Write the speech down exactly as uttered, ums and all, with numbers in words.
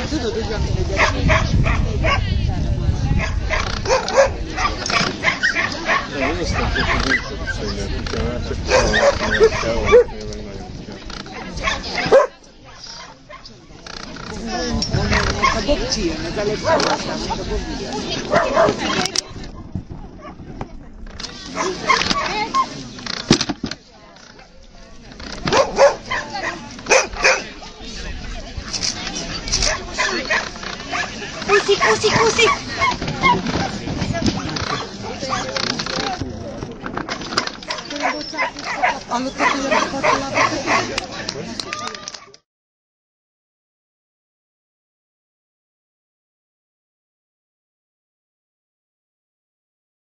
tudod, úgy van, mint egy De az osztatjuk, hogy nincs szeglet, hogyha már csak valakinek kell, valakinek meg nagyon kell. A Bob jön, az Alex Szalvasztán, a Bob jön.